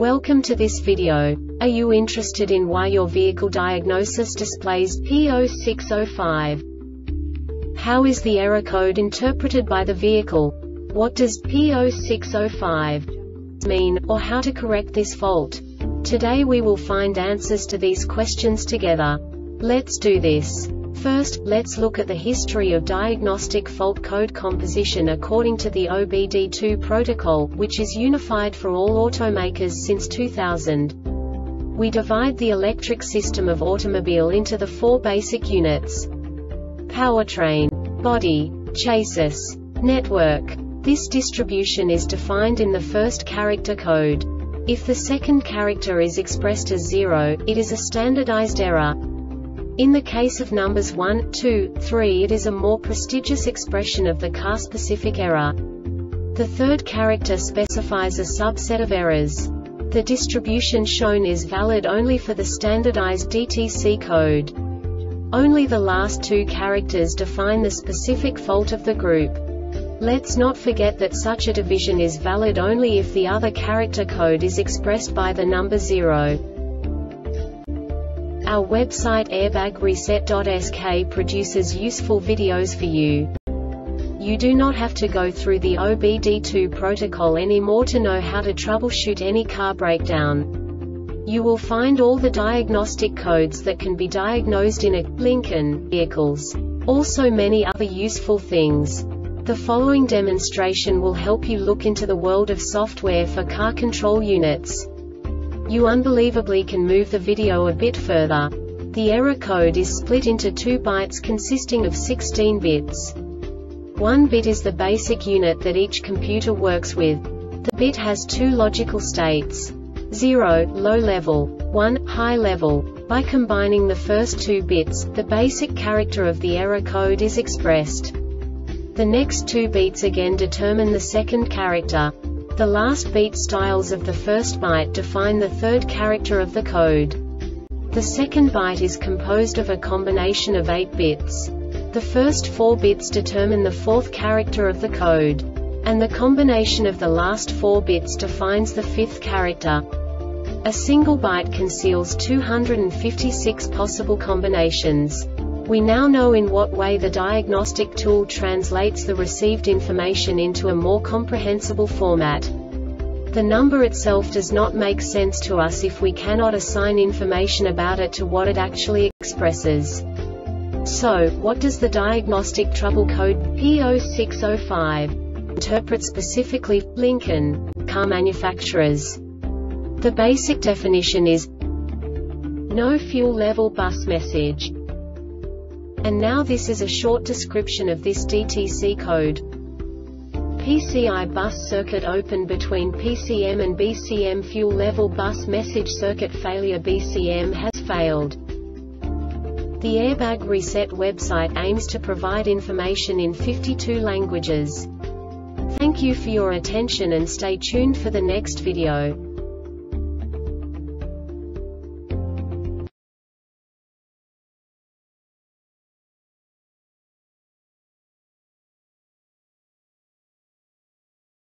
Welcome to this video. Are you interested in why your vehicle diagnosis displays P0605? How is the error code interpreted by the vehicle? What does P0605 mean, or how to correct this fault? Today we will find answers to these questions together. Let's do this. First, let's look at the history of diagnostic fault code composition according to the OBD2 protocol, which is unified for all automakers since 2000. We divide the electric system of automobile into the four basic units: powertrain, body, chassis, network. This distribution is defined in the first character code. If the second character is expressed as 0, it is a standardized error. In the case of numbers 1, 2, 3, it is a more prestigious expression of the car-specific error. The third character specifies a subset of errors. The distribution shown is valid only for the standardized DTC code. Only the last two characters define the specific fault of the group. Let's not forget that such a division is valid only if the other character code is expressed by the number 0. Our website airbagreset.sk produces useful videos for you. You do not have to go through the OBD2 protocol anymore to know how to troubleshoot any car breakdown. You will find all the diagnostic codes that can be diagnosed in a Lincoln vehicles. Also many other useful things. The following demonstration will help you look into the world of software for car control units. You unbelievably can move the video a bit further. The error code is split into 2 bytes consisting of 16 bits. 1 bit is the basic unit that each computer works with. The bit has 2 logical states: 0, low level, 1, high level. By combining the first 2 bits, the basic character of the error code is expressed. The next 2 beats again determine the second character. The last beat styles of the first byte define the third character of the code. The second byte is composed of a combination of 8 bits. The first 4 bits determine the fourth character of the code. And the combination of the last 4 bits defines the fifth character. A single byte conceals 256 possible combinations. We now know in what way the diagnostic tool translates the received information into a more comprehensible format. The number itself does not make sense to us if we cannot assign information about it to what it actually expresses. So, what does the diagnostic trouble code P0605 interpret specifically for Lincoln car manufacturers? The basic definition is no fuel level bus message. And now this is a short description of this DTC code. PCI bus circuit open between PCM and BCM, fuel level bus message circuit failure, BCM has failed. The Airbag Reset website aims to provide information in 52 languages. Thank you for your attention and stay tuned for the next video.